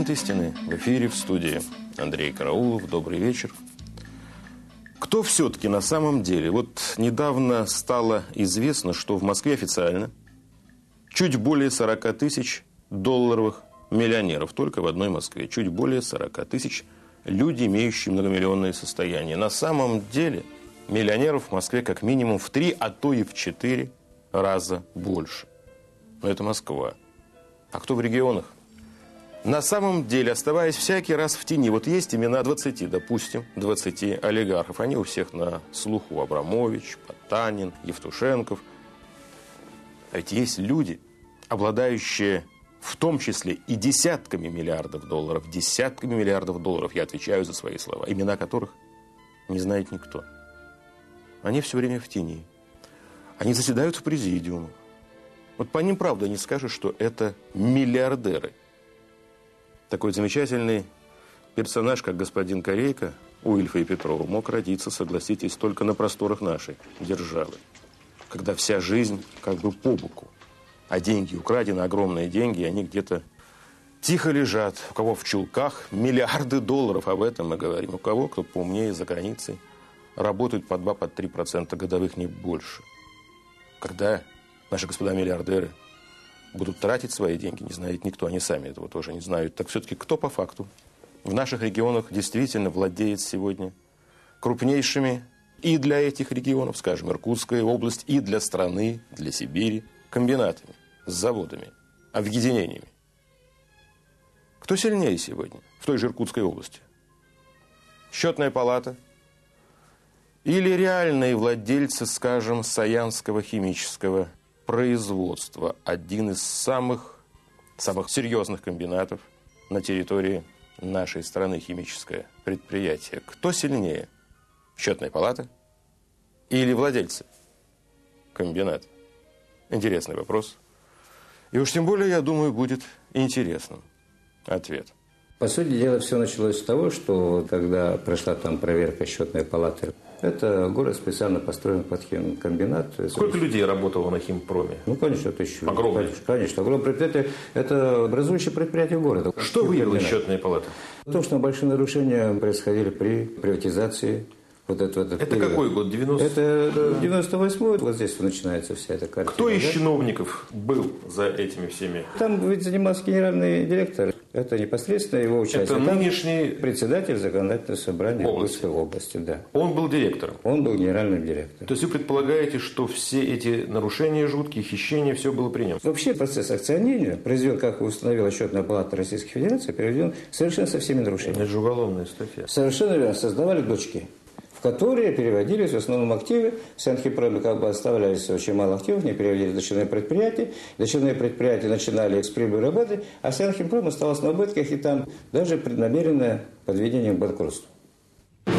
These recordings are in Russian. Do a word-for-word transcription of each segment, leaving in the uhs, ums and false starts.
Момент истины в эфире, в студии Андрей Караулов. Добрый вечер. Кто все-таки на самом деле? Вот недавно стало известно, что в Москве официально чуть более сорок тысяч долларовых миллионеров. Только в одной Москве. Чуть более сорок тысяч люди, имеющие многомиллионные состояния. На самом деле миллионеров в Москве как минимум в три, а то и в четыре раза больше. Но это Москва. А кто в регионах? На самом деле, оставаясь всякий раз в тени, вот есть имена двадцати, допустим, двадцати олигархов. Они у всех на слуху: Абрамович, Потанин, Евтушенков. А ведь есть люди, обладающие в том числе и десятками миллиардов долларов, десятками миллиардов долларов, я отвечаю за свои слова, имена которых не знает никто. Они все время в тени. Они заседают в президиумах. Вот по ним, правда, не скажешь, что это миллиардеры. Такой замечательный персонаж, как господин Корейко, у Ильфа и Петрова, мог родиться, согласитесь, только на просторах нашей державы, когда вся жизнь как бы по боку, а деньги украдены, огромные деньги, и они где-то тихо лежат. У кого в чулках миллиарды долларов, об этом мы говорим. У кого, кто поумнее, за границей, работают по два, по три процента годовых, не больше. Когда наши господа миллиардеры будут тратить свои деньги, не знает никто, они сами этого тоже не знают. Так все-таки кто по факту в наших регионах действительно владеет сегодня крупнейшими и для этих регионов, скажем, Иркутская область, и для страны, для Сибири, комбинатами, с заводами, объединениями? Кто сильнее сегодня в той же Иркутской области? Счетная палата или реальные владельцы, скажем, Саянского химического производства, один из самых, самых серьезных комбинатов на территории нашей страны, химическое предприятие? Кто сильнее? Счетная палата или владельцы комбината? Интересный вопрос. И уж тем более, я думаю, будет интересным ответ. По сути дела, все началось с того, что когда прошла там проверка счетной палаты, это город специально построен под химкомбинат. Сколько людей работало на химпроме? Ну, конечно, тысячу. Огромное. Конечно, конечно. Огромное предприятие. Это образующее предприятие города. Что выявила счетная палата? То, что большие нарушения происходили при приватизации. Вот это, вот это какой год? девяностый? Это девяносто восьмой. Вот здесь начинается вся эта картина. Кто из да? чиновников был за этими всеми? Там ведь занимался генеральный директор. Это непосредственно его участие. Это Там нынешний председатель законодательного собрания Иркутской области, да. Он был директором? Он был генеральным директором. То есть вы предполагаете, что все эти нарушения жуткие, хищения, все было при нем? Вообще процесс акционирования произведен, как установила счетная палата Российской Федерации, приведен совершенно со всеми нарушениями. Это же уголовная статья. Совершенно верно. Создавали дочки, в которые переводились в основном активы. В Сианхимпроме как бы оставлялись очень мало активов, не переводили в дочерные предприятия. Дочерные предприятия начинали с прибыли работы, а Сианхимпром остался на убытках, и там даже преднамеренное подведение к банкротству. Это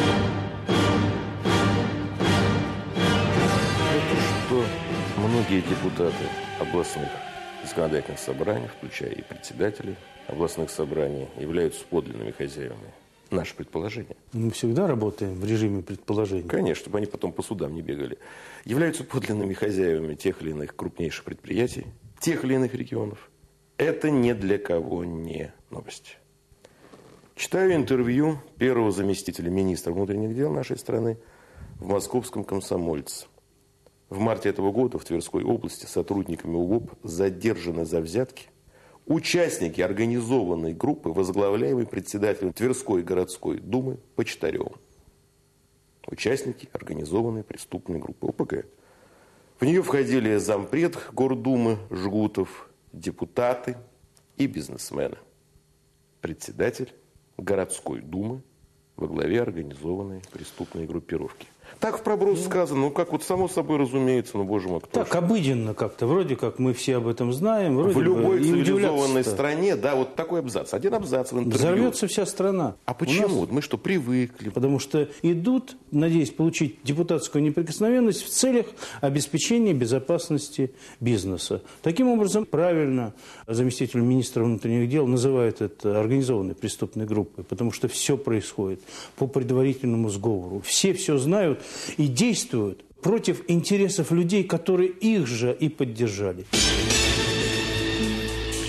что многие депутаты областных законодательных собраний, включая и председателей областных собраний, являются подлинными хозяевами. Наше предположение. Мы всегда работаем в режиме предположения. Конечно, чтобы они потом по судам не бегали. Являются подлинными хозяевами тех или иных крупнейших предприятий, тех или иных регионов. Это ни для кого не новость. Читаю интервью первого заместителя министра внутренних дел нашей страны в московском «Комсомольце». В марте этого года в Тверской области сотрудниками УГОП задержаны за взятки участники организованной группы, возглавляемой председателем Тверской городской думы Почтаревым. Участники организованной преступной группы ОПГ. В нее входили зампред Гордумы Жгутов, депутаты и бизнесмены. Председатель городской думы во главе организованной преступной группировки. Так в проброс сказано, ну как вот само собой разумеется, ну боже мой, кто Так, же? Обыденно как-то, вроде как мы все об этом знаем. Вроде в любой бы, цивилизованной стране, да, вот такой абзац, один абзац в интервью. Взорвется вся страна. А почему? Нас... Мы что, привыкли? Потому что идут, надеясь получить депутатскую неприкосновенность в целях обеспечения безопасности бизнеса. Таким образом, правильно заместитель министра внутренних дел называет это организованной преступной группой, потому что все происходит по предварительному сговору. Все все знают и действуют против интересов людей, которые их же и поддержали. Городской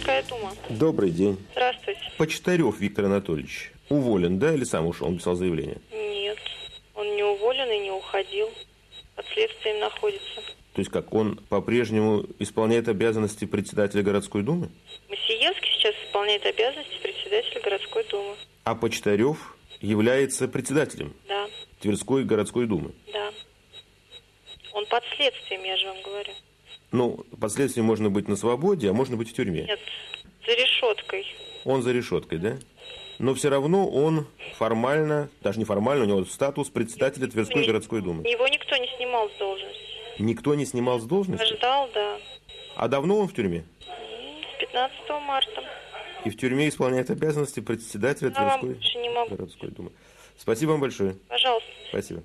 городская дума. Добрый день. Здравствуйте. Почтарев Виктор Анатольевич уволен, да, или сам ушел? Он писал заявление. Нет, он не уволен и не уходил. Под следствием находится. То есть как, он по-прежнему исполняет обязанности председателя городской думы? Масиевский сейчас исполняет обязанности председателя городской думы. А Почтарев является председателем? Да. Тверской городской думы? Да. Он под следствием, я же вам говорю. Ну, под следствием можно быть на свободе, а можно быть в тюрьме. Нет, за решеткой. Он за решеткой, да? Но все равно он формально, даже не формально, у него статус председателя Тверской Не, городской думы. Его никто не снимал с должности. Никто не снимал с должности? Ожидал, да. А давно он в тюрьме? С пятнадцатого марта. И в тюрьме исполняет обязанности председателя Я вам Тверской больше не могу. городской думы. Спасибо вам большое. Пожалуйста. Спасибо.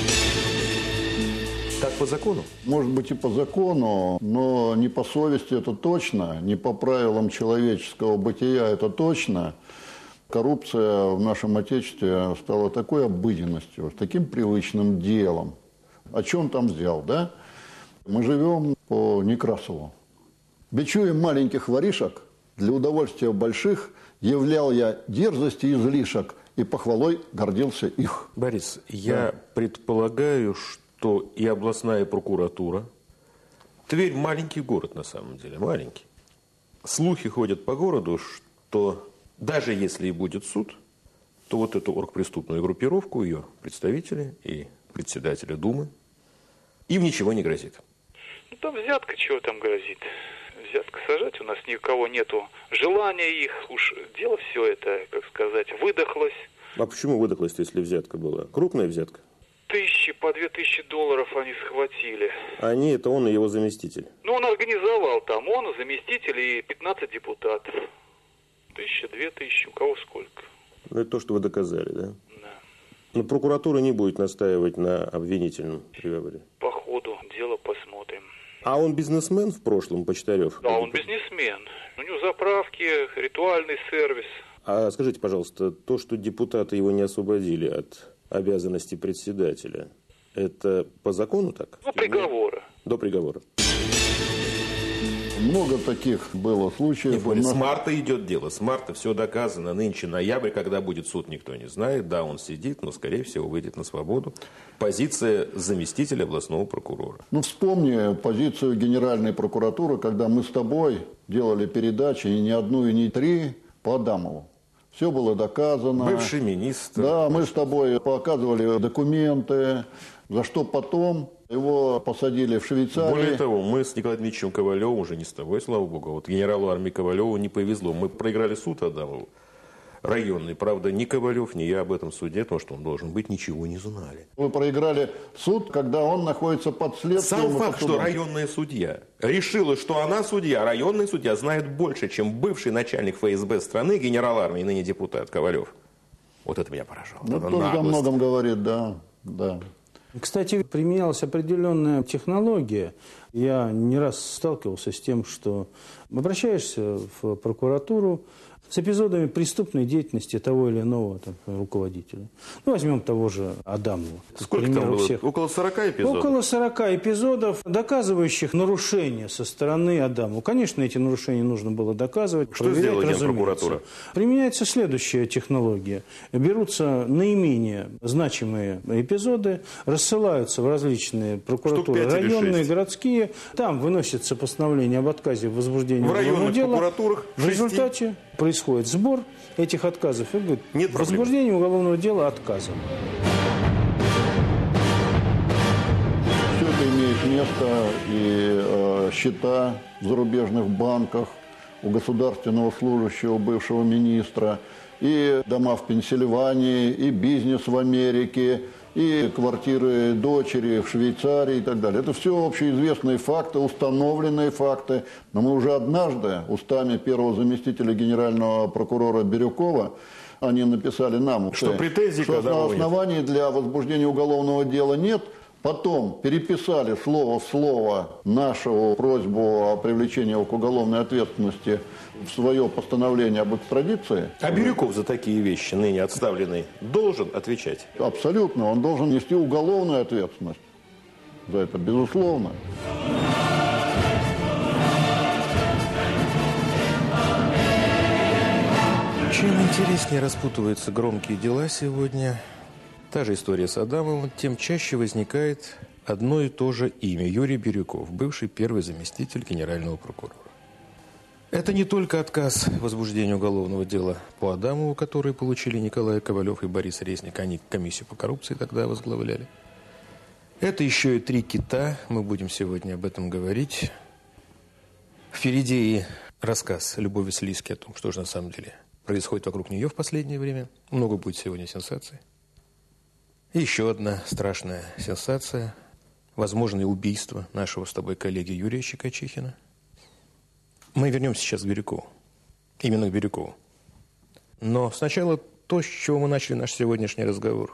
Так по закону? Может быть и по закону, но не по совести это точно, не по правилам человеческого бытия это точно. Коррупция в нашем Отечестве стала такой обыденностью, таким привычным делом. О чем там взял, да? Мы живем по Некрасову. Бичуем маленьких воришек, для удовольствия больших являл я дерзости и излишек, и похвалой гордился их. Борис, я Да. предполагаю, что и областная прокуратура... Тверь маленький город на самом деле, маленький. Слухи ходят по городу, что даже если и будет суд, то вот эту оргпреступную группировку, ее представители и председателя Думы, им ничего не грозит. Ну, там взятка, чего там грозит? Взятка сажать, у нас никого нету желания их, уж дело все это, как сказать, выдохлось. А почему выдохлось, если взятка была? Крупная взятка? Тысячи, по две тысячи долларов они схватили. Они, это он и его заместитель. Ну, он организовал там, он, заместитель и пятнадцать депутатов. Тысяча, две тысячи, у кого сколько. Ну, это то, что вы доказали, да? Да. Но прокуратура не будет настаивать на обвинительном приговоре. По ходу дела посмотрим. А он бизнесмен в прошлом, Почтарев? Да, он бизнесмен. У него заправки, ритуальный сервис. А скажите, пожалуйста, то, что депутаты его не освободили от обязанности председателя, это по закону так? До приговора. До приговора. Много таких было случаев. Тем более, У нас- с марта идет дело. С марта все доказано. Нынче ноябрь, когда будет суд, никто не знает. Да, он сидит, но, скорее всего, выйдет на свободу. Позиция заместителя областного прокурора. Ну, вспомни позицию Генеральной прокуратуры, когда мы с тобой делали передачи, и не одну, и не три, по Адамову. Все было доказано. Бывший министр. Да, мы с тобой показывали документы, за что потом его посадили в Швейцарии. Более того, мы с Николаем Дмитриевичем Ковалевым, уже не с тобой, слава богу, вот генералу армии Ковалеву не повезло. Мы проиграли суд Адамову, районный. Правда, ни Ковалев, ни я об этом суде, потому что он должен быть, ничего не знали. Вы проиграли суд, когда он находится под следствием. Сам и под факт, что судом. районная судья решила, что она судья, районный судья знает больше, чем бывший начальник эф эс бэ страны, генерал армии, ныне депутат Ковалев. Вот это меня поражало. Ну, Это тоже о наглость. многом говорит, да, да. Кстати, применялась определенная технология. Я не раз сталкивался с тем, что обращаешься в прокуратуру с эпизодами преступной деятельности того или иного там, руководителя. Ну, возьмем того же Адамова. К Сколько там примеру, было? всех. Около сорока эпизодов? Около сорока эпизодов, доказывающих нарушения со стороны Адамова. Конечно, эти нарушения нужно было доказывать. Что проверять, сделала разумеется. Генпрокуратура? Применяется следующая технология. Берутся наименее значимые эпизоды, рассылаются в различные прокуратуры, пять или районные, шесть. городские. Там выносится постановление об отказе в возбуждении В уголовного районных дела. прокуратурах В шести. результате происходит сбор этих отказов. И говорит, Нет проблем. возбуждение уголовного дела отказано. Все это имеет место, и э, счета в зарубежных банках у государственного служащего, бывшего министра, и дома в Пенсильвании, и бизнес в Америке, и квартиры дочери в Швейцарии и так далее. Это все общеизвестные факты, установленные факты. Но мы уже однажды устами первого заместителя генерального прокурора Бирюкова они написали нам, Что претензий к что Адамову нет. оснований для возбуждения уголовного дела нет. Потом переписали слово в слово нашу просьбу о привлечении его к уголовной ответственности в свое постановление об экстрадиции. А Бирюков за такие вещи, ныне отставленный, должен отвечать? Абсолютно. Он должен нести уголовную ответственность за это, безусловно. Чем интереснее распутываются громкие дела сегодня, та же история с Адамовым, тем чаще возникает одно и то же имя – Юрий Бирюков, бывший первый заместитель генерального прокурора. Это не только отказ в возбуждении уголовного дела по Адамову, который получили Николай Ковалев и Борис Резник, они комиссию по коррупции тогда возглавляли. Это еще и три кита, мы будем сегодня об этом говорить. Впереди и рассказ Любови Слизки о том, что же на самом деле происходит вокруг нее в последнее время. Много будет сегодня сенсаций. И еще одна страшная сенсация. Возможное убийство нашего с тобой коллеги Юрия Щекочихина. Мы вернемся сейчас к Бирюкову. Именно к Бирюкову. Но сначала то, с чего мы начали наш сегодняшний разговор.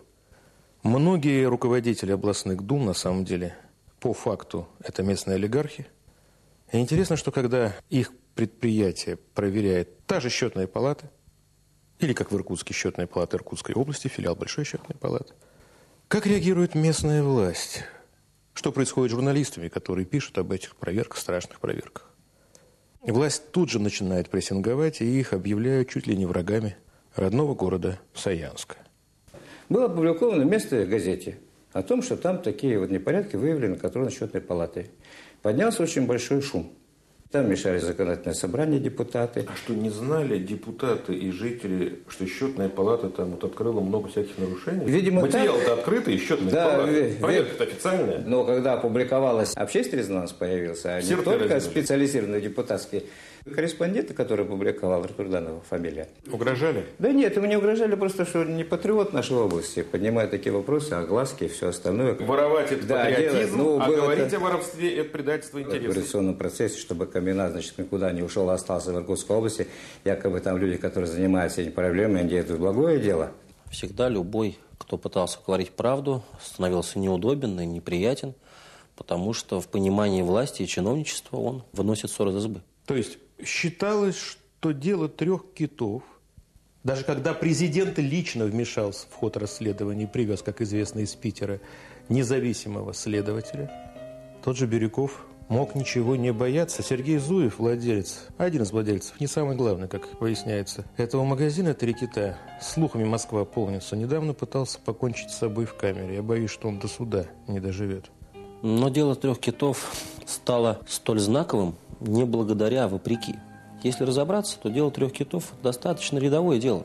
Многие руководители областных дум, на самом деле, по факту, это местные олигархи. И интересно, что когда их предприятие проверяет та же счетная палата, или, как в Иркутске, счетная палата Иркутской области, филиал Большой счетной палаты, как реагирует местная власть? Что происходит с журналистами, которые пишут об этих проверках, страшных проверках? Власть тут же начинает прессинговать, и их объявляют чуть ли не врагами родного города Саянска. Было опубликовано в местной газете о том, что там такие вот непорядки выявлены контрольно-счетной палатой. Поднялся очень большой шум. Там мешали законодательное собрание депутаты. А что, не знали депутаты и жители, что счетная палата там вот открыла много всяких нарушений? Видимо, материал-то так... открытый, счетная да, палата. Проверка-то официальная. Но когда опубликовалась, общественный резонанс появился, а не только специализированные депутатские корреспонденты, которые публиковал Артур Данов, фамилия. Угрожали? Да нет, ему не угрожали, просто что не патриот нашей области, поднимает такие вопросы, огласки и все остальное. Воровать это да, патриотизм, ну, а говорить это... о воровстве – это предательство интересов. В революционном процессе, чтобы комбинат, значит, никуда не ушел, а остался в Иркутской области, якобы там люди, которые занимаются этими проблемами, они делают благое дело. Всегда любой, кто пытался говорить правду, становился неудобен и неприятен, потому что в понимании власти и чиновничества он выносит ссор из избы. То есть считалось, что дело трех китов, даже когда президент лично вмешался в ход расследования и привез, как известно, из Питера независимого следователя, тот же Бирюков мог ничего не бояться. Сергей Зуев, владелец, один из владельцев, не самый главный, как выясняется, этого магазина «Три кита», слухами Москва полнится, недавно пытался покончить с собой в камере. Я боюсь, что он до суда не доживет. Но дело трех китов стало столь знаковым не благодаря, а вопреки. Если разобраться, то дело трех китов достаточно рядовое дело.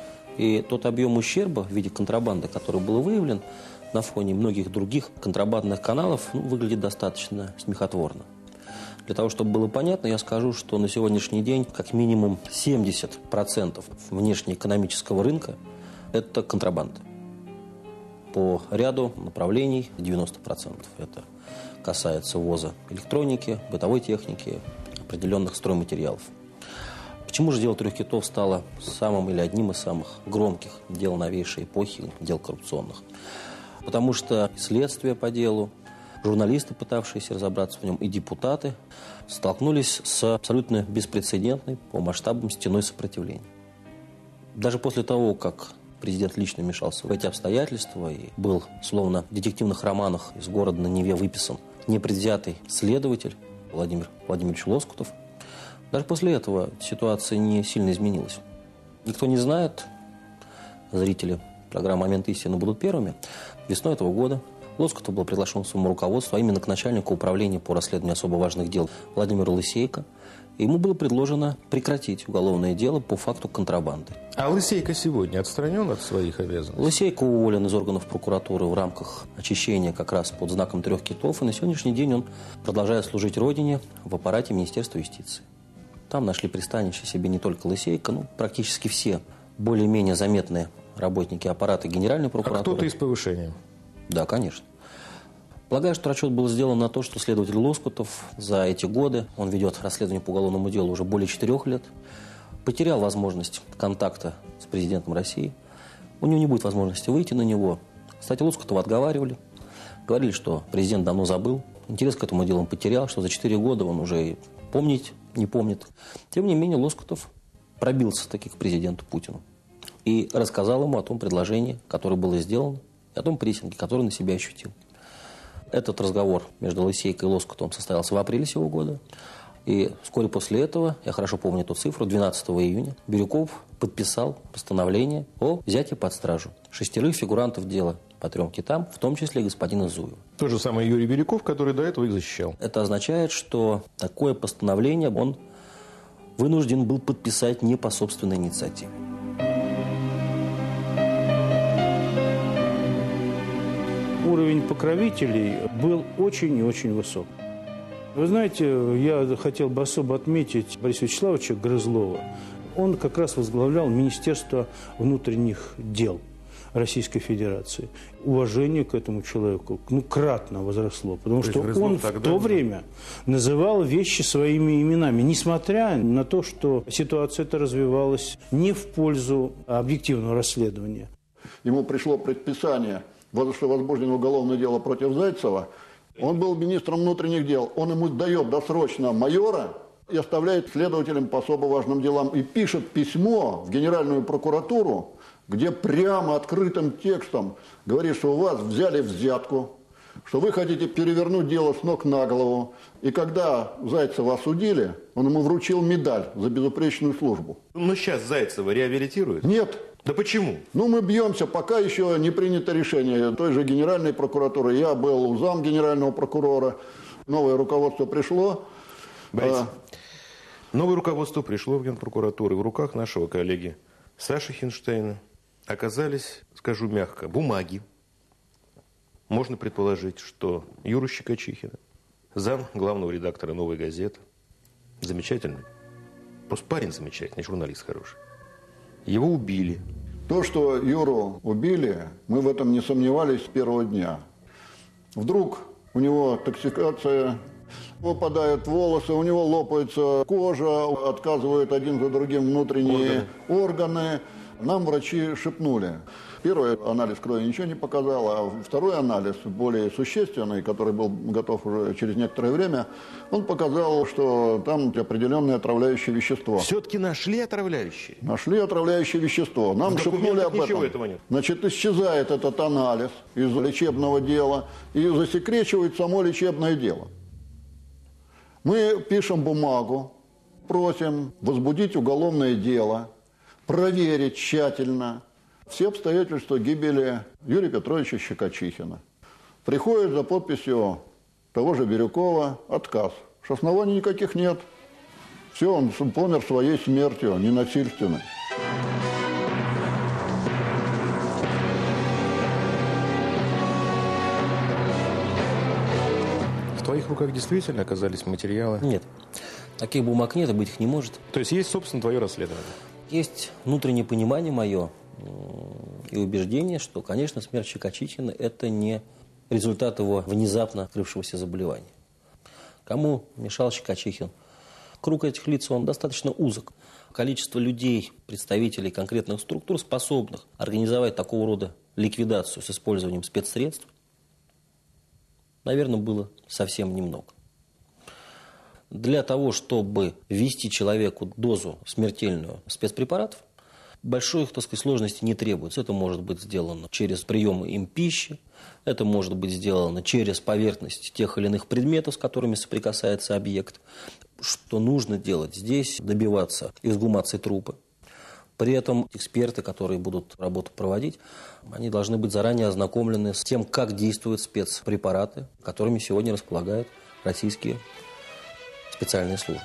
И тот объем ущерба в виде контрабанды, который был выявлен на фоне многих других контрабандных каналов, ну, выглядит достаточно смехотворно. Для того, чтобы было понятно, я скажу, что на сегодняшний день как минимум семьдесят процентов внешнеэкономического рынка – это контрабанда. По ряду направлений девяносто процентов. Это касается ввоза электроники, бытовой техники, определенных стройматериалов. Почему же дело трех китов стало самым или одним из самых громких дел новейшей эпохи, дел коррупционных? Потому что следствие по делу, журналисты, пытавшиеся разобраться в нем, и депутаты столкнулись с абсолютно беспрецедентной по масштабам стеной сопротивления. Даже после того, как президент лично вмешался в эти обстоятельства и был, словно в детективных романах, из города на Неве выписан непредвзятый следователь Владимир Владимирович Лоскутов, даже после этого ситуация не сильно изменилась. Никто не знает, зрители программы «Момент истины» будут первыми. Весной этого года Лоскутов был приглашен к своему руководству, а именно к начальнику управления по расследованию особо важных дел Владимиру Лысейко. И ему было предложено прекратить уголовное дело по факту контрабанды. А Лысейко сегодня отстранен от своих обязанностей? Лысейко уволен из органов прокуратуры в рамках очищения как раз под знаком трех китов. И на сегодняшний день он продолжает служить Родине в аппарате Министерства юстиции. Там нашли пристанище себе не только Лысейко, но практически все более-менее заметные работники аппарата Генеральной прокуратуры. А кто-то и с повышением? Да, конечно. Полагаю, что расчет был сделан на то, что следователь Лоскутов за эти годы, он ведет расследование по уголовному делу уже более четырех лет, потерял возможность контакта с президентом России. У него не будет возможности выйти на него. Кстати, Лоскутова отговаривали. Говорили, что президент давно забыл. Интерес к этому делу он потерял, что за четыре года он уже и помнить не помнит. Тем не менее, Лоскутов пробился таки к президенту Путину и рассказал ему о том предложении, которое было сделано, и о том прессинге, который на себя ощутил. Этот разговор между Лысейко и Лоскутовым состоялся в апреле сего года. И вскоре после этого, я хорошо помню эту цифру, двенадцатого июня Бирюков подписал постановление о взятии под стражу шестерых фигурантов дела по трем китам, в том числе господина Зуева. Тот же самый Юрий Бирюков, который до этого их защищал. Это означает, что такое постановление он вынужден был подписать не по собственной инициативе. Уровень покровителей был очень и очень высок. Вы знаете, я хотел бы особо отметить Бориса Вячеславовича Грызлова. Он как раз возглавлял Министерство внутренних дел Российской Федерации. Уважение к этому человеку ну, кратно возросло, потому то что он в тогда... то время называл вещи своими именами, несмотря на то, что ситуация эта развивалась не в пользу объективного расследования. Ему пришло предписание, что возбуждено уголовное дело против Зайцева. Он был министром внутренних дел. Он ему дает досрочно майора и оставляет следователем по особо важным делам. И пишет письмо в Генеральную прокуратуру, где прямо открытым текстом говорит, что у вас взяли взятку, что вы хотите перевернуть дело с ног на голову. И когда Зайцева осудили, он ему вручил медаль за безупречную службу. Но сейчас Зайцева реабилитируют? Нет. Да почему? Ну, мы бьемся, пока еще не принято решение той же Генеральной прокуратуры. Я был зам генерального прокурора. Новое руководство пришло. Борис, а... новое руководство пришло в Генпрокуратуру. В руках нашего коллеги Саши Хинштейна оказались, скажу мягко, бумаги. Можно предположить, что Юра Щекочихина, зам главного редактора «Новой газеты», замечательный, просто парень замечательный, журналист хороший. Его убили. То, что Юру убили, мы в этом не сомневались с первого дня. Вдруг у него токсикация, выпадают волосы, у него лопается кожа, отказывают один за другим внутренние органы. органы. Нам врачи шепнули. Первый анализ крови ничего не показал, а второй анализ, более существенный, который был готов уже через некоторое время, он показал, что там определенное отравляющее вещество. Все-таки нашли отравляющее? Нашли отравляющее вещество. Нам шепнули об этом. Этого нет. Значит, исчезает этот анализ из лечебного дела и засекречивает само лечебное дело. Мы пишем бумагу, просим возбудить уголовное дело, проверить тщательно все обстоятельства гибели Юрия Петровича Щекочихина. Приходит за подписью того же Бирюкова отказ, что оснований никаких нет. Все, он помер своей смертью, ненасильственной. В твоих руках действительно оказались материалы? Нет. Таких бумаг нет, и быть их не может. То есть есть, собственно, твое расследование? Есть внутреннее понимание мое и убеждение, что, конечно, смерть Щекочихина – это не результат его внезапно открывшегося заболевания. Кому мешал Щекочихин? Круг этих лиц, он достаточно узок. Количество людей, представителей конкретных структур, способных организовать такого рода ликвидацию с использованием спецсредств, наверное, было совсем немного. Для того, чтобы ввести человеку дозу смертельную спецпрепаратов, большой, так сказать, сложности не требуется. Это может быть сделано через прием им пищи, это может быть сделано через поверхность тех или иных предметов, с которыми соприкасается объект. Что нужно делать здесь? Добиваться эксгумации трупа. При этом эксперты, которые будут работу проводить, они должны быть заранее ознакомлены с тем, как действуют спецпрепараты, которыми сегодня располагают российские специальные службы.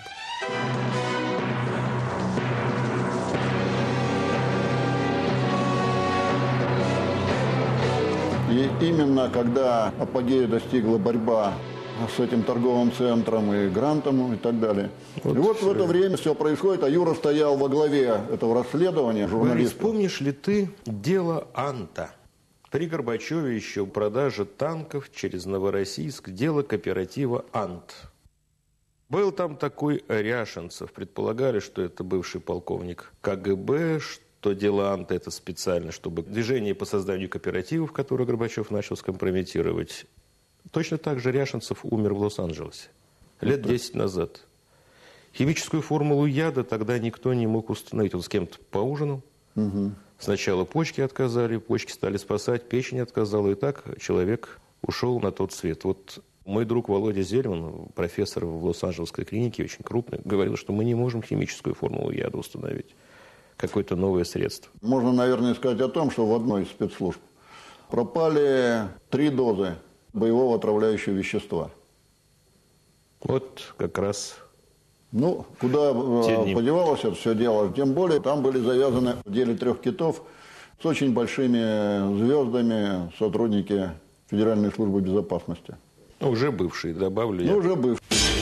И именно когда апогея достигла борьба с этим торговым центром и грантом и так далее. Вот и вот в это время все происходит, а Юра стоял во главе этого расследования, журналист. Борис, помнишь ли ты дело Анта? При Горбачеве еще продажа танков через Новороссийск, дело кооператива Ант. Был там такой Ряшенцев. Предполагали, что это бывший полковник ка гэ бэ, что дело Анта это специально, чтобы движение по созданию кооперативов, которое Горбачев начал скомпрометировать. Точно так же Ряшенцев умер в Лос-Анджелесе лет десять назад. Химическую формулу яда тогда никто не мог установить. Он с кем-то поужинал. Угу. Сначала почки отказали, почки стали спасать, печень отказала. И так человек ушел на тот свет. Вот Мой друг Володя Зельман, профессор в Лос-Анджелесской клинике, очень крупный, говорил, что мы не можем химическую формулу яда установить. Какое-то новое средство. Можно, наверное, сказать о том, что в одной из спецслужб пропали три дозы боевого отравляющего вещества. Вот как раз... Ну, куда подевалось это все дело, тем более там были завязаны в деле трех китов с очень большими звездами сотрудники Федеральной службы безопасности. Ну, уже бывшие, добавлю я. Ну, уже бывшие.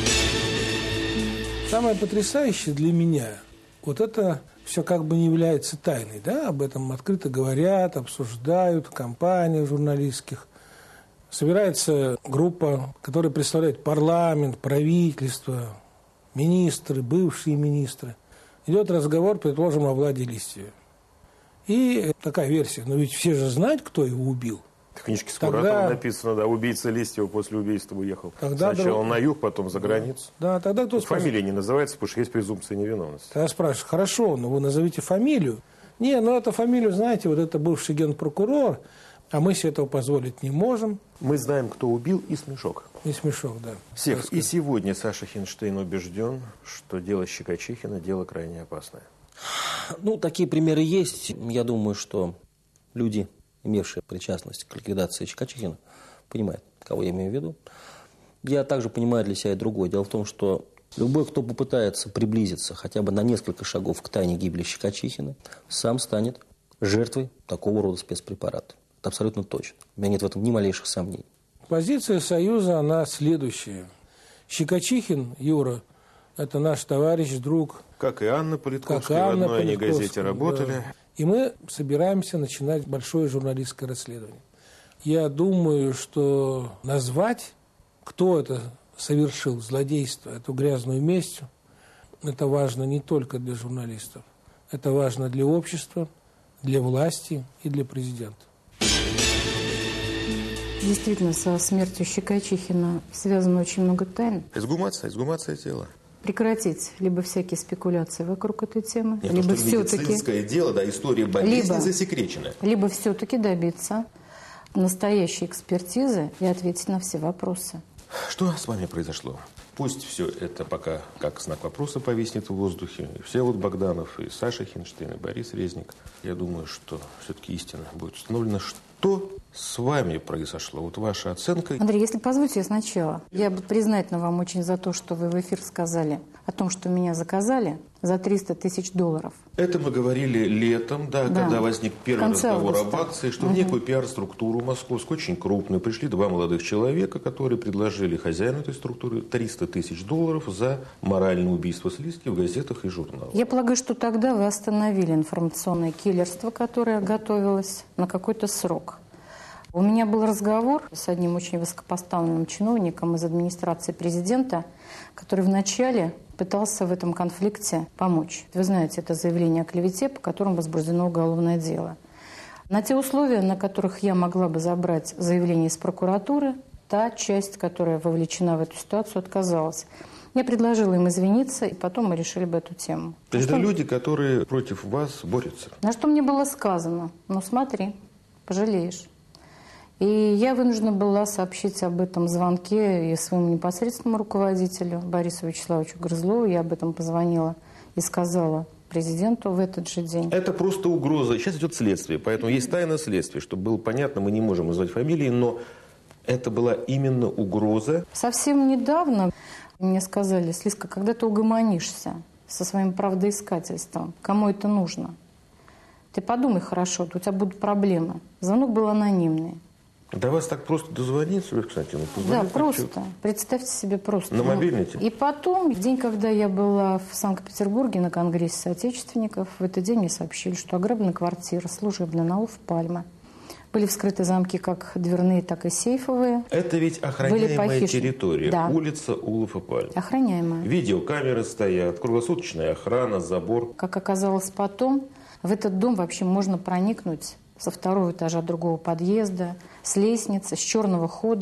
Самое потрясающее для меня, вот это все как бы не является тайной, да, об этом открыто говорят, обсуждают в компаниях журналистских. Собирается группа, которая представляет парламент, правительство, министры, бывшие министры. Идет разговор, предположим, о Владе Листьеве. И такая версия, но ведь все же знают, кто его убил. В книжке Скуратова тогда... написано, да, убийца Листьева после убийства уехал. Тогда Сначала друг... на юг, потом за границу. Да, тогда кто спрашивает? Фамилия не называется, потому что есть презумпция невиновности. Тогда спрашивают, хорошо, но вы назовите фамилию. Не, ну эту фамилию, знаете, вот это бывший генпрокурор, а мы себе этого позволить не можем. Мы знаем, кто убил, и смешок. И смешок, да. Всех. И сегодня Саша Хинштейн убежден, что дело Щекочихина – дело крайне опасное. Ну, такие примеры есть. Я думаю, что люди, имевшие причастность к ликвидации Щекочихина, понимают, кого я имею в виду. Я также понимаю для себя и другое. Дело в том, что любой, кто попытается приблизиться хотя бы на несколько шагов к тайне гибели Щекочихина, сам станет жертвой такого рода спецпрепарата. Это абсолютно точно. У меня нет в этом ни малейших сомнений. Позиция Союза, она следующая. Щекочихин, Юра, это наш товарищ, друг. Как и Анна Политковская, как Анна в одной они Политковская, газете работали. Да. И мы собираемся начинать большое журналистское расследование. Я думаю, что назвать, кто это совершил, злодейство, эту грязную месть, это важно не только для журналистов. Это важно для общества, для власти и для президента. Действительно, со смертью Щекочихина связано очень много тайн. Эксгумация, эксгумация тела. Прекратить либо всякие спекуляции вокруг этой темы, Нет, либо то, что медицинское дело, да, история болезни либо, засекречена. Либо все-таки добиться настоящей экспертизы и ответить на все вопросы. Что с вами произошло? Пусть все это пока как знак вопроса повиснет в воздухе. И Всеволод Богданов, и Саша Хинштейн, и Борис Резник. Я думаю, что все-таки истина будет установлена. Что с вами произошло? Вот ваша оценка. Андрей, если позволите, я сначала. Я буду признательна вам очень за то, что вы в эфир сказали о том, что меня заказали за триста тысяч долларов. Это мы говорили летом, да, да. когда возник первый разговор об акции, что угу. в некую пиар-структуру московскую, очень крупную, пришли два молодых человека, которые предложили хозяину этой структуры триста тысяч долларов за моральное убийство Слизки в газетах и журналах. Я полагаю, что тогда вы остановили информационное киллерство, которое готовилось на какой-то срок. У меня был разговор с одним очень высокопоставленным чиновником из администрации президента, который вначале пытался в этом конфликте помочь. Вы знаете, это заявление о клевете, по которому возбуждено уголовное дело. На те условия, на которых я могла бы забрать заявление из прокуратуры, та часть, которая вовлечена в эту ситуацию, отказалась. Я предложила им извиниться, и потом мы решили бы эту тему. То есть это люди, которые против вас борются? На что мне было сказано: ну смотри, пожалеешь. И я вынуждена была сообщить об этом звонке и своему непосредственному руководителю Борису Вячеславовичу Грызлову. Я об этом позвонила и сказала президенту в этот же день. Это просто угроза. Сейчас идет следствие, поэтому есть тайна следствия. Чтобы было понятно, мы не можем назвать фамилии, но это была именно угроза. Совсем недавно мне сказали: Слизка, когда ты угомонишься со своим правдоискательством, кому это нужно? Ты подумай хорошо, у тебя будут проблемы. Звонок был анонимный. До вас так просто дозвониться, кстати, ну, да, просто. Отчет. Представьте себе просто. На мобильный телефон. И потом, в день, когда я была в Санкт-Петербурге на конгрессе соотечественников, в этот день мне сообщили, что ограблена квартира служебная на улице Пальмы. Были вскрыты замки как дверные, так и сейфовые. Это ведь охраняемая территория. Да. Улица Улова Пальмы. Охраняемая. Видеокамеры стоят, круглосуточная охрана, забор. Как оказалось потом, в этот дом вообще можно проникнуть со второго этажа другого подъезда, с лестницы, с черного хода,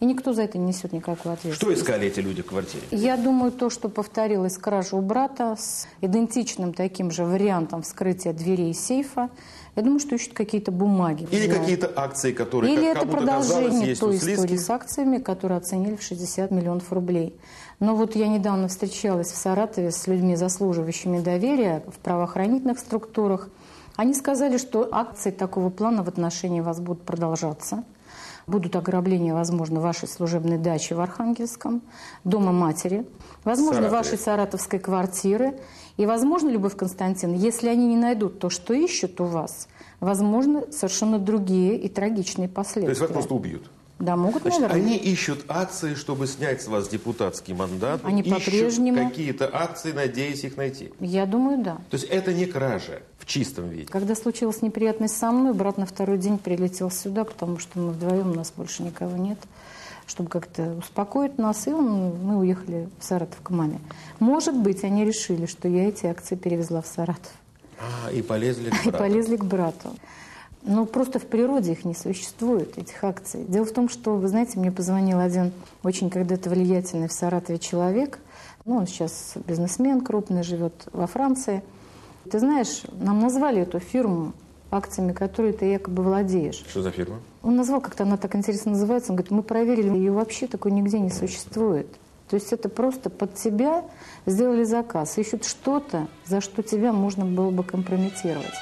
И никто за это не несет никакую ответственность. Что искали эти люди в квартире? Я думаю, то, что повторилось кража у брата с идентичным таким же вариантом вскрытия дверей сейфа, я думаю, что ищут какие-то бумаги. Или да. какие-то акции, которые, Или как это кому-то казалось, продолжение есть той у истории Слизких. с акциями, которые оценили в шестьдесят миллионов рублей. Но вот я недавно встречалась в Саратове с людьми, заслуживающими доверия в правоохранительных структурах. Они сказали, что акции такого плана в отношении вас будут продолжаться. Будут ограбления, возможно, вашей служебной дачи в Архангельском, дома матери, возможно, Саратове. вашей саратовской квартиры. И, возможно, Любовь Константиновна, если они не найдут то, что ищут у вас, возможно, совершенно другие и трагичные последствия. То есть вас просто убьют? Да, могут, Значит, наверное. они ищут акции, чтобы снять с вас депутатский мандат. Они ищут по-прежнему- какие-то акции, надеясь их найти. Я думаю, да. То есть это не кража в чистом виде. Когда случилась неприятность со мной, брат на второй день прилетел сюда, потому что мы вдвоем, у нас больше никого нет, чтобы как-то успокоить нас, и он, мы уехали в Саратов к маме. Может быть, они решили, что я эти акции перевезла в Саратов. А, и полезли к И брату. полезли к брату. Но просто в природе их не существует, этих акций. Дело в том, что, вы знаете, мне позвонил один очень когда-то влиятельный в Саратове человек. Ну, он сейчас бизнесмен крупный, живет во Франции. Ты знаешь, нам назвали эту фирму акциями, которые ты якобы владеешь. Что за фирма? Он назвал, как-то она так интересно называется. Он говорит, мы проверили, ее вообще такой нигде не существует. То есть это просто под тебя сделали заказ. Ищут что-то, за что тебя можно было бы компрометировать.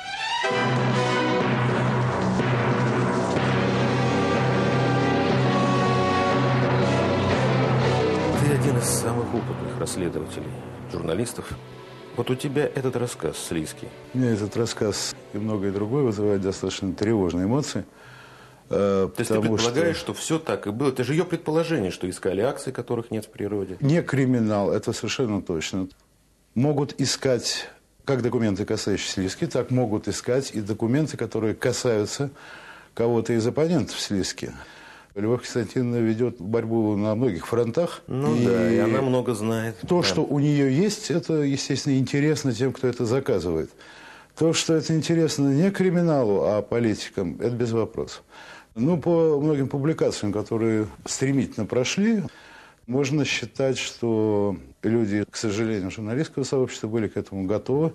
Ты один из самых опытных расследователей, журналистов. Вот у тебя этот рассказ, Слизкий. У меня этот рассказ и многое другое вызывает достаточно тревожные эмоции. То есть ты предполагаешь, что... что все так и было? Это же ее предположение, что искали акции, которых нет в природе. Не криминал, это совершенно точно. Могут искать как документы, касающиеся Слизки, так могут искать и документы, которые касаются кого-то из оппонентов Слизки. Любовь Константиновна ведет борьбу на многих фронтах. Ну и да, и она много знает. То, да. что у нее есть, это, естественно, интересно тем, кто это заказывает. То, что это интересно не криминалу, а политикам, это без вопросов. Ну, по многим публикациям, которые стремительно прошли, можно считать, что люди, к сожалению, журналистского сообщества были к этому готовы.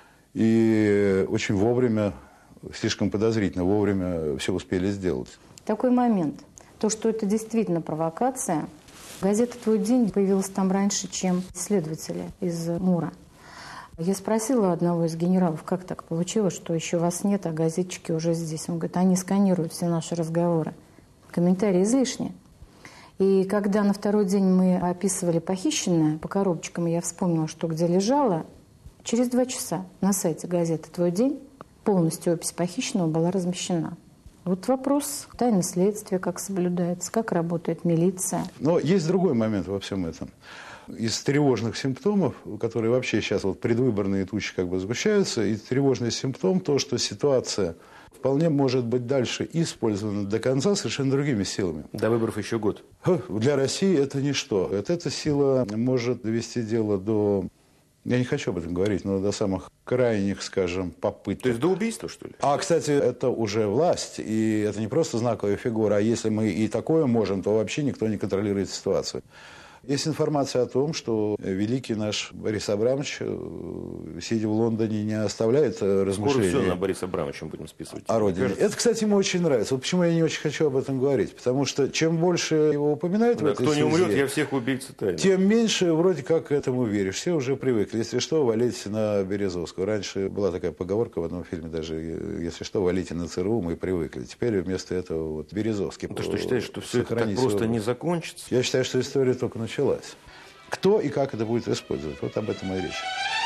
И очень вовремя, слишком подозрительно вовремя все успели сделать. Такой момент. То, что это действительно провокация. Газета «Твой день» появилась там раньше, чем следователи из МУРа. Я спросила одного из генералов, как так получилось, что еще вас нет, а газетчики уже здесь. Он говорит, они сканируют все наши разговоры. Комментарии излишни. И когда на второй день мы описывали похищенное по коробочкам, я вспомнила, что где лежало, через два часа на сайте газеты «Твой день» полностью опись похищенного была размещена. Вот вопрос тайны следствия, как соблюдается, как работает милиция. Но есть другой момент во всем этом. Из тревожных симптомов, которые вообще сейчас вот предвыборные тучи как бы сгущаются, и тревожный симптом то, что ситуация вполне может быть дальше использована до конца совершенно другими силами. До выборов еще год. Для России это ничто. Вот эта сила может довести дело до... Я не хочу об этом говорить, но до самых крайних, скажем, попыток. То есть до убийства, что ли? А, кстати, это уже власть, и это не просто знаковая фигура, а если мы и такое можем, то вообще никто не контролирует ситуацию. Есть информация о том, что великий наш Борис Абрамович, сидя в Лондоне, не оставляет размышлений. Скоро все на Бориса Абрамовича будем списывать. О родине. Кажется. Это, кстати, ему очень нравится. Вот почему я не очень хочу об этом говорить. Потому что чем больше его упоминают Да, в этой кто не связи, умрет, я всех убийц тайны. тем меньше вроде как к этому веришь. Все уже привыкли. Если что, валите на Березовского. Раньше была такая поговорка в одном фильме даже, если что, валите на ЦРУ, мы привыкли. Теперь вместо этого вот Березовский. Ну, ты что, считаешь, что все это так просто не закончится? Я считаю, что история только началась. Кто и как это будет использовать? Вот об этом и речь.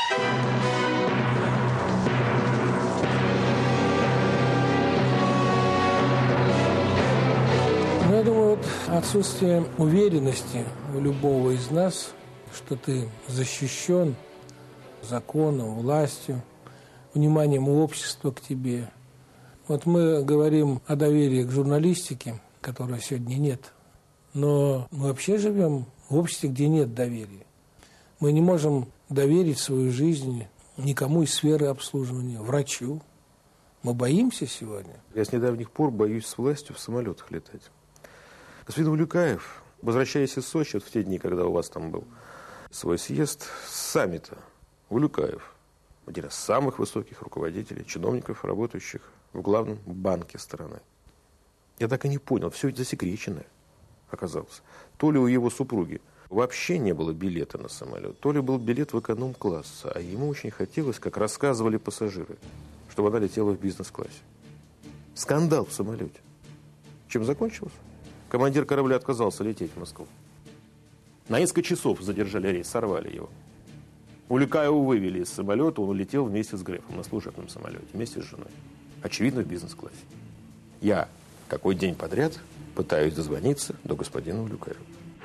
Ну, я думаю, вот отсутствие уверенности у любого из нас, что ты защищен законом, властью, вниманием общества к тебе. Вот мы говорим о доверии к журналистике, которой сегодня нет. Но мы вообще живем в обществе, где нет доверия. Мы не можем доверить свою жизнь никому из сферы обслуживания, врачу. Мы боимся сегодня. Я с недавних пор боюсь с властью в самолетах летать. Господин Улюкаев, возвращаясь из Сочи, вот в те дни, когда у вас там был свой съезд, с саммита, Улюкаев, один из самых высоких руководителей, чиновников, работающих в главном банке страны. Я так и не понял, все это засекреченное оказалось. То ли у его супруги вообще не было билета на самолет, то ли был билет в эконом-класс, а ему очень хотелось, как рассказывали пассажиры, чтобы она летела в бизнес-классе. Скандал в самолете. Чем закончилось? Командир корабля отказался лететь в Москву. На несколько часов задержали рейс, сорвали его. Улюкаева вывели из самолета, он улетел вместе с Грефом на служебном самолете, вместе с женой. Очевидно, в бизнес-классе. Я какой день подряд пытаюсь дозвониться до господина Улюкаева.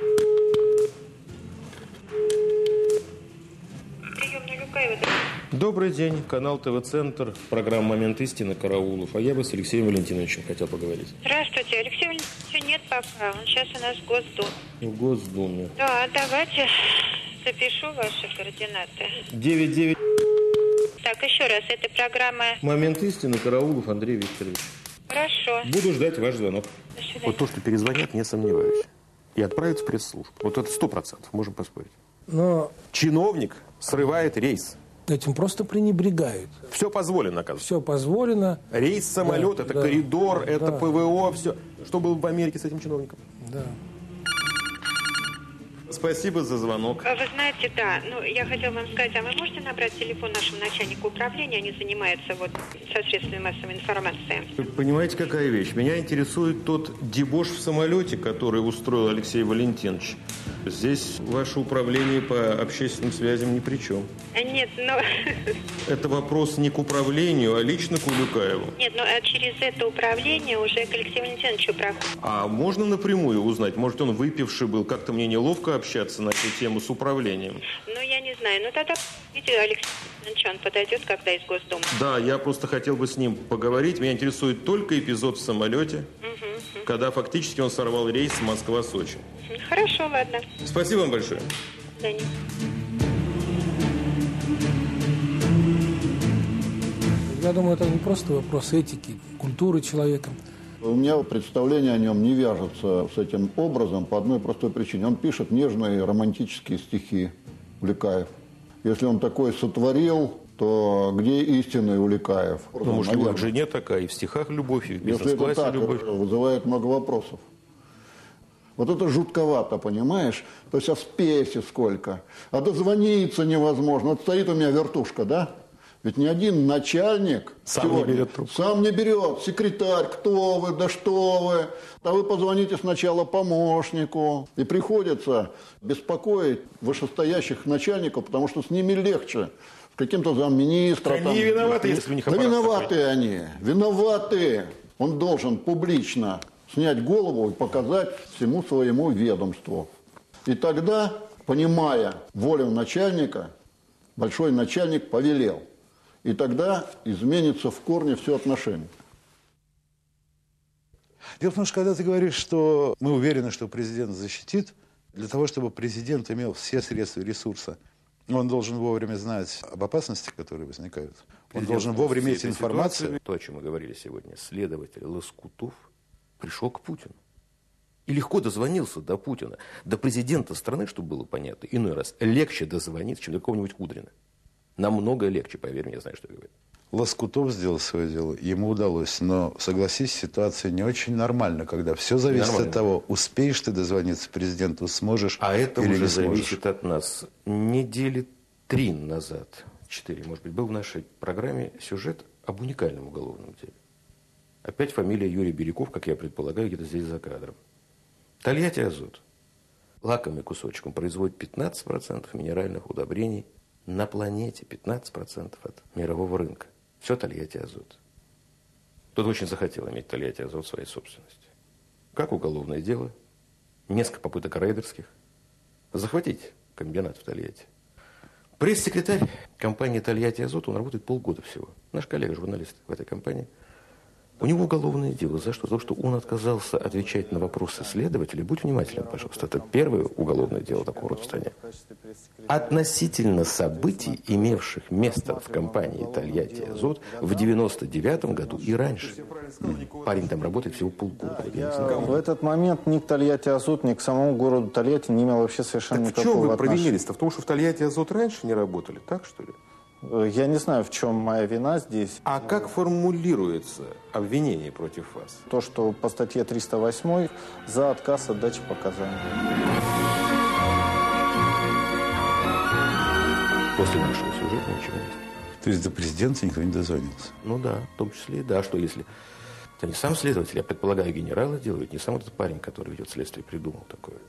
Добрый день, канал ТВ-центр, программа «Момент истины», Караулов. А я бы с Алексеем Валентиновичем хотел поговорить. Здравствуйте, Алексей Валентинович нет пока, он сейчас у нас в Госдуме. В Госдуме. Да, давайте запишу ваши координаты. девять девять. Так, еще раз, это программа... «Момент истины», Караулов Андрей Викторович. Хорошо. Буду ждать ваш звонок. До свидания. Вот то, что перезвонят, не сомневаюсь. И отправят в пресс-службу. Вот это сто процентов, можем поспорить. Но чиновник срывает рейс. Этим просто пренебрегают. Все позволено, оказывается. Все позволено. Рейс, самолет, да, это да, коридор, да, это ПВО, все. Что было в Америке с этим чиновником? Да. Спасибо за звонок. Вы знаете, да, ну, я хотела вам сказать, а вы можете набрать телефон нашему начальнику управления? Они занимаются вот со средствами массовой информации. Вы понимаете, какая вещь? Меня интересует тот дебош в самолете, который устроил Алексей Валентинович. Здесь ваше управление по общественным связям ни при чем. Нет, но... Это вопрос не к управлению, а лично к Улюкаеву. Нет, но через это управление уже к Алексею Валентиновичу проходит. А можно напрямую узнать? Может, он выпивший был? Как-то мне неловко общаться на эту тему с управлением. Ну, я не знаю. Ну, тогда, видите, Алексей Валентинович, он подойдет, когда из Госдумы. Да, я просто хотел бы с ним поговорить. Меня интересует только эпизод в самолете, угу, угу. когда фактически он сорвал рейс Москва-Сочи. Хорошо, ладно. Спасибо вам большое. До свидания. Я думаю, это не просто вопрос этики, культуры человека. У меня представление о нем не вяжется с этим образом по одной простой причине. Он пишет нежные романтические стихи, Улюкаев. Если он такое сотворил, то где истинный Улюкаев? Ну, может, любовь к жене такая, и в стихах любовь, и в бизнес-классе любовь. Это вызывает много вопросов. Вот это жутковато, понимаешь? То есть, а спеси сколько? А дозвониться невозможно. Вот стоит у меня вертушка, да? Ведь ни один начальник сам не берет трубку. Сам не берет. Секретарь, кто вы, да что вы. А вы позвоните сначала помощнику. И приходится беспокоить вышестоящих начальников, потому что с ними легче. С каким-то замминистра. Они там, виноваты, если у них аппарат. Да виноваты такой. Они. Виноваты. Он должен публично снять голову и показать всему своему ведомству. И тогда, понимая волю начальника, большой начальник повелел. И тогда изменится в корне все отношения. Дело в том, что когда ты говоришь, что мы уверены, что президент защитит, для того, чтобы президент имел все средства и ресурсы, он должен вовремя знать об опасности, которые возникают. Он президент должен вовремя иметь информацию. То, о чем мы говорили сегодня, следователь Лоскутов пришел к Путину. И легко дозвонился до Путина. До президента страны, чтобы было понятно, иной раз легче дозвониться, чем до какого-нибудь Кудрина. Намного легче, поверь мне, я знаю, что я говорю. Лоскутов сделал свое дело, ему удалось. Но, согласись, ситуация не очень нормальна, когда все зависит Нормально. От того, успеешь ты дозвониться президенту, сможешь а это или уже не зависит от нас. Недели три назад, четыре, может быть, был в нашей программе сюжет об уникальном уголовном деле. Опять фамилия Юрий Бирюков, как я предполагаю, где-то здесь за кадром. Тольятти Азот. Лакомый кусочком производит пятнадцать процентов минеральных удобрений на планете. пятнадцать процентов от мирового рынка. Все Тольятти Азот. Кто-то очень захотел иметь Тольятти Азот в своей собственности. Как уголовное дело. Несколько попыток рейдерских. Захватить комбинат в Тольятти. Пресс-секретарь компании Тольятти Азот, он работает полгода всего. Наш коллега, журналист в этой компании. У него уголовное дело. За что? За то, что он отказался отвечать на вопросы следователей. Будь внимателен, пожалуйста. Это первое уголовное дело такого рода в стране. Относительно событий, имевших место в компании «Тольятти Азот» в девяносто девятом году и раньше. Парень там работает всего полгода. Я в этот момент ни к «Тольятти Азот», ни к самому городу Тольятти не имел вообще совершенно так никакого отношения. В чем вы провинились-то? В том, что в «Тольятти Азот» раньше не работали? Так, что ли? Я не знаю, в чем моя вина здесь. А как формулируется обвинение против вас? То, что по статье триста восемь за отказ от дачи показаний. После нашего сюжета ничего нет. То есть до президента никто не дозвонился? Ну да, в том числе, да. Что если... Это не сам следователь, я предполагаю, генералы делают, не сам этот парень, который ведет следствие, придумал такое.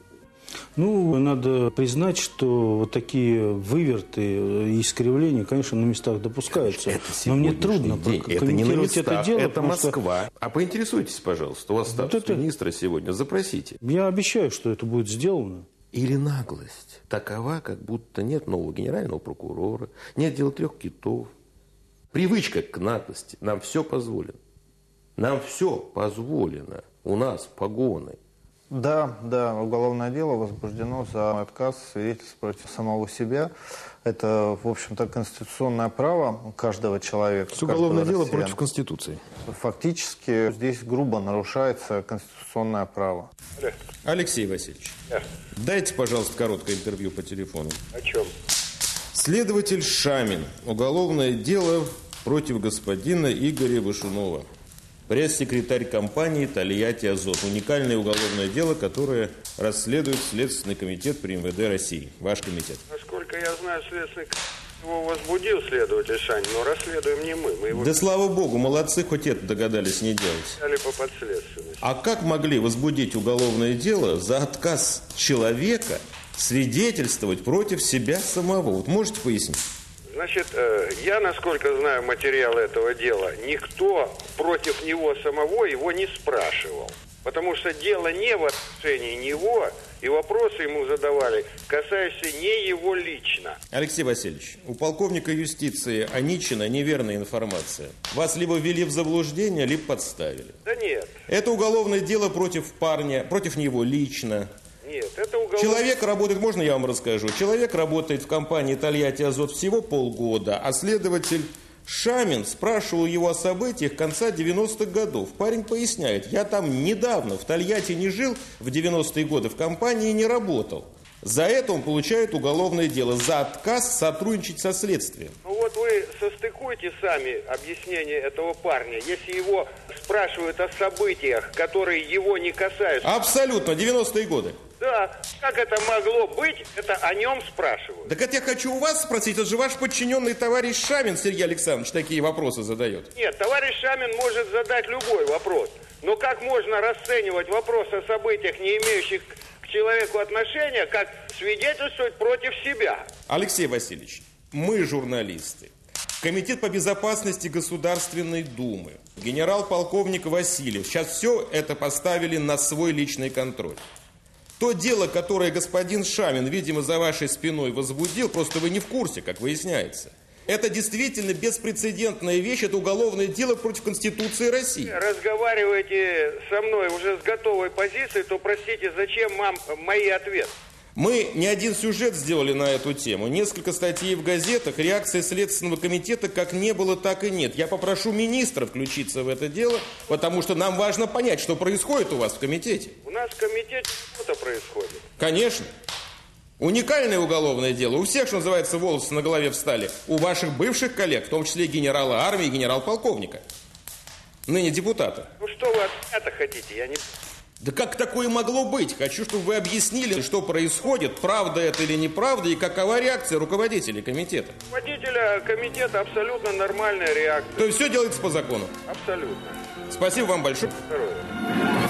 Ну, надо признать, что вот такие выверты и искривления, конечно, на местах допускаются. Это но мне трудно день. Это не на местах, это дело. Это Москва. Что... А поинтересуйтесь, пожалуйста, у вас статус вот это... министра сегодня, запросите. Я обещаю, что это будет сделано. Или наглость такова, как будто нет нового генерального прокурора, нет дела трех китов. Привычка к наглости. Нам все позволено. Нам все позволено. У нас погоны. Да, да, уголовное дело возбуждено за отказ свидетельств против самого себя. Это, в общем-то, конституционное право каждого человека. Уголовное дело россияна. против Конституции. Фактически здесь грубо нарушается конституционное право. Алексей Васильевич, да. Дайте, пожалуйста, короткое интервью по телефону. О чем? Следователь Шамин. Уголовное дело против господина Игоря Вышунова. Пресс-секретарь компании «Тольятти Азот». Уникальное уголовное дело, которое расследует Следственный комитет при эм вэ дэ России. Ваш комитет. Насколько я знаю, Следственный комитет его возбудил следователь Шанин, но расследуем не мы. мы его... Да слава богу, молодцы, хоть это догадались не делать. Взяли по подследственности. А как могли возбудить уголовное дело за отказ человека свидетельствовать против себя самого? Вот можете пояснить? Значит, я, насколько знаю материал этого дела, никто против него самого его не спрашивал. Потому что дело не в отношении него, и вопросы ему задавали, касающиеся не его лично. Алексей Васильевич, у полковника юстиции Аничина неверная информация. Вас либо ввели в заблуждение, либо подставили. Да нет. Это уголовное дело против парня, против него лично. Нет, это уголовное... Человек работает, можно я вам расскажу? Человек работает в компании «Тольятти Азот» всего полгода, а следователь Шамин спрашивал его о событиях конца девяностых годов. Парень поясняет, я там недавно в Тольятти не жил, в девяностые годы в компании не работал. За это он получает уголовное дело, за отказ сотрудничать со следствием. Ну вот вы состыкуйте сами объяснение этого парня, если его спрашивают о событиях, которые его не касаются. Абсолютно, девяностые годы. Да, как это могло быть, это о нем спрашивают. Так это я хочу у вас спросить, это же ваш подчиненный товарищ Шамин, Сергей Александрович, такие вопросы задает. Нет, товарищ Шамин может задать любой вопрос. Но как можно расценивать вопрос о событиях, не имеющих к человеку отношения, как свидетельствовать против себя? Алексей Васильевич, мы журналисты. Комитет по безопасности Государственной Думы, генерал-полковник Васильев, сейчас все это поставили на свой личный контроль. То дело, которое господин Шамин, видимо, за вашей спиной возбудил, просто вы не в курсе, как выясняется. Это действительно беспрецедентная вещь, это уголовное дело против Конституции России. Разговариваете со мной уже с готовой позицией, то, простите, зачем вам мои ответы? Мы не один сюжет сделали на эту тему, несколько статей в газетах, реакции Следственного комитета как не было, так и нет. Я попрошу министра включиться в это дело, потому что нам важно понять, что происходит у вас в комитете. У нас в комитете что-то происходит. Конечно. Уникальное уголовное дело. У всех, что называется, волосы на голове встали. У ваших бывших коллег, в том числе генерала армии и генерал-полковника. Ныне депутата. Ну что вы от меня-то хотите? Я не... Да как такое могло быть? Хочу, чтобы вы объяснили, что происходит, правда это или неправда, и какова реакция руководителей комитета. Руководителя комитета абсолютно нормальная реакция. То есть все делается по закону? Абсолютно. Спасибо вам большое. Здоровья.